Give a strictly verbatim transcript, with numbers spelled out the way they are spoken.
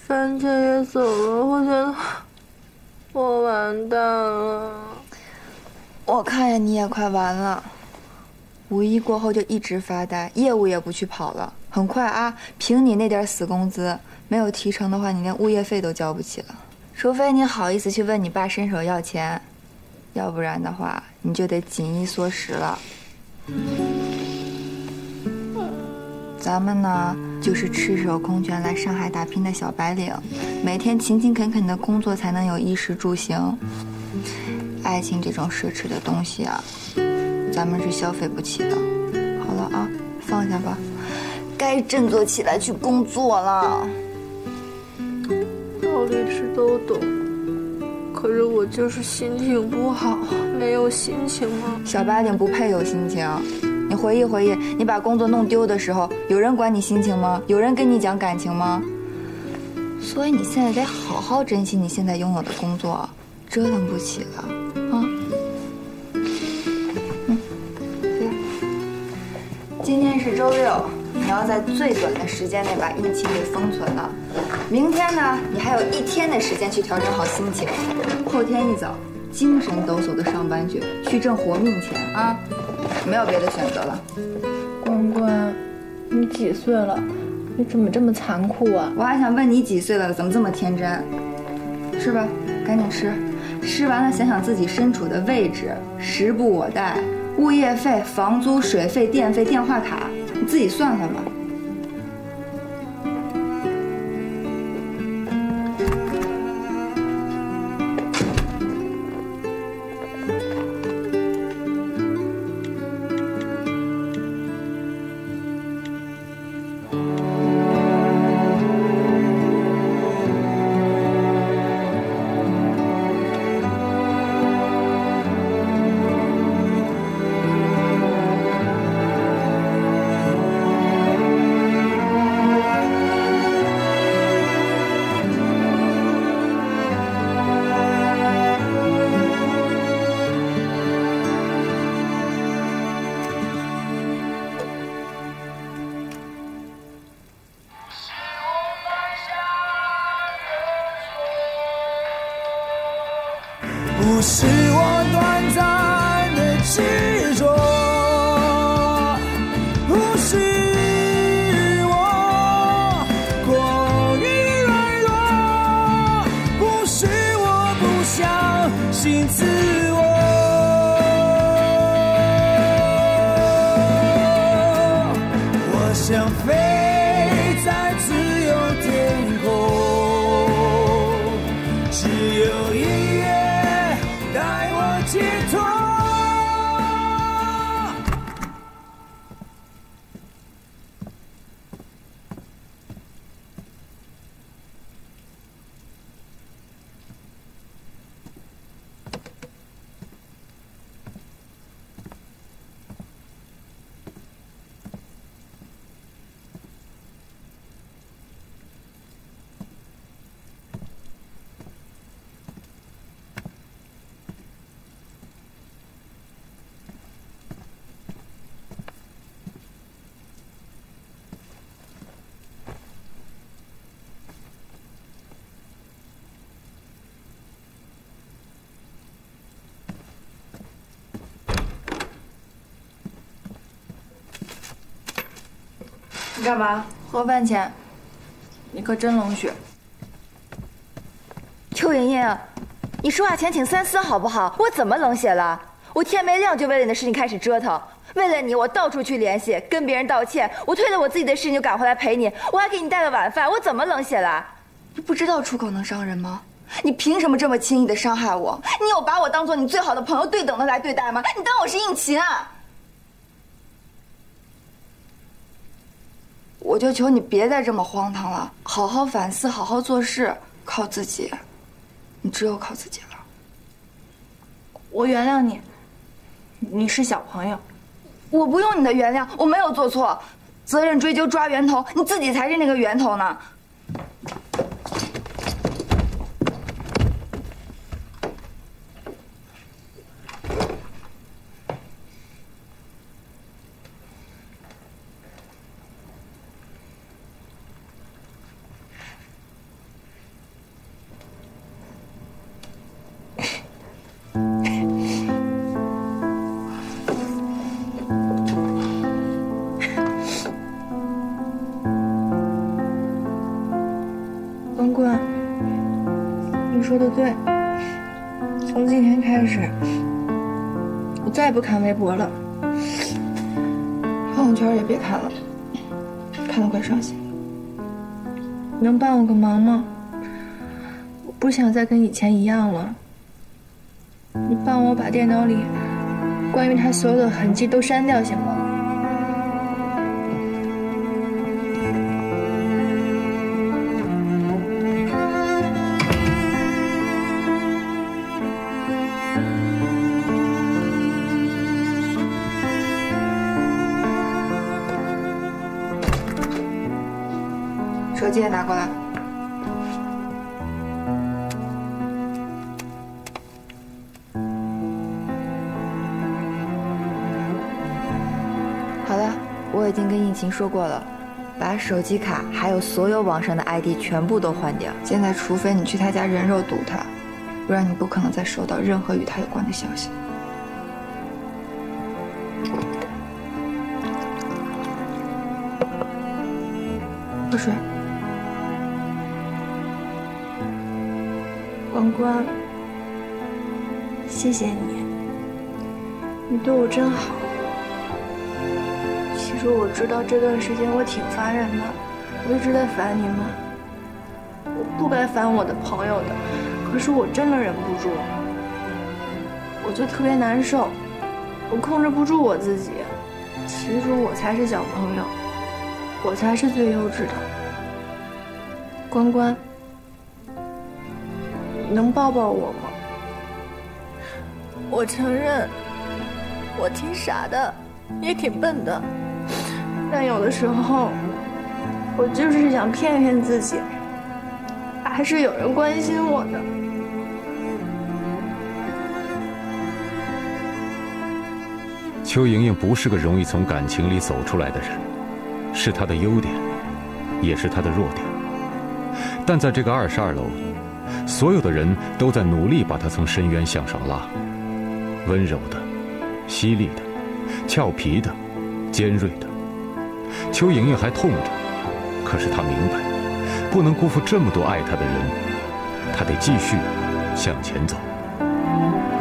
樊姐也走了，我觉得我完蛋了。 我看呀，你也快完了。五一过后就一直发呆，业务也不去跑了。很快啊，凭你那点死工资，没有提成的话，你连物业费都交不起了。除非你好意思去问你爸伸手要钱，要不然的话，你就得紧衣缩食了。咱们呢，就是赤手空拳来上海打拼的小白领，每天勤勤恳恳的工作，才能有衣食住行。爱情这种奢侈的东西啊，咱们是消费不起的。好了啊，放下吧，该振作起来去工作了。 道理是都懂，可是我就是心情不好，没有心情啊。 小白领不配有心情。你回忆回忆，你把工作弄丢的时候，有人管你心情吗？有人跟你讲感情吗？所以你现在得好好珍惜你现在拥有的工作，折腾不起了啊。嗯，对。今天是周六，你要在最短的时间内把孕期给封存了。明天呢，你还有一天的时间去调整好心情。后天一早，精神抖擞的上班去，去挣活命钱啊！没有别的选择了。 关关，你几岁了？你怎么这么残酷啊？ 我还想问你几岁了，怎么这么天真？吃吧，赶紧吃。吃完了想想自己身处的位置，时不我待，物业费、房租、水费、电费、电话卡，你自己算算吧。 不是我短暂的执着，不是我过于软弱，不是我不相信自我，我想飞在自由天空，只有音乐带我解脱。 你干嘛？喝饭前，你可真冷血。邱莹莹，你说话前请三思好不好？我怎么冷血了？我天没亮就为了你的事情开始折腾，为了你我到处去联系，跟别人道歉，我推了我自己的事情就赶回来陪你，我还给你带了晚饭，我怎么冷血了？你不知道出口能伤人吗？你凭什么这么轻易的伤害我？你有把我当做你最好的朋友对等的来对待吗？你当我是应勤啊？我就求你别再这么荒唐了，好好反思，好好做事，靠自己。你只有靠自己了。 我原谅你，你是小朋友。 我不用你的原谅，我没有做错。责任追究抓源头，你自己才是那个源头呢。 关关，你说的对，从今天开始，我再也不看微博了，朋友圈也别看了，看得怪伤心。你能帮我个忙吗？我不想再跟以前一样了。你帮我把电脑里关于他所有的痕迹都删掉，行吗？ 手机也拿过来。好了，我已经跟应勤说过了，把手机卡还有所有网上的 I D 全部都换掉。现在除非你去他家人肉堵他，不然你不可能再收到任何与他有关的消息。喝水。 关关，谢谢你，你对我真好。其实我知道这段时间我挺烦人的，我一直在烦你们，我不该烦我的朋友的，可是我真的忍不住，我就特别难受，我控制不住我自己。其实我才是小朋友，我才是最幼稚的。关关，你能抱抱我吗？我承认，我挺傻的，也挺笨的，但有的时候，我就是想骗骗自己，还是有人关心我的。 邱莹莹不是个容易从感情里走出来的人，是她的优点，也是她的弱点。但在这个二十二楼，所有的人都在努力把她从深渊向上拉。温柔的，犀利的，俏皮的，尖锐的。邱莹莹还痛着，可是她明白，不能辜负这么多爱她的人，她得继续向前走。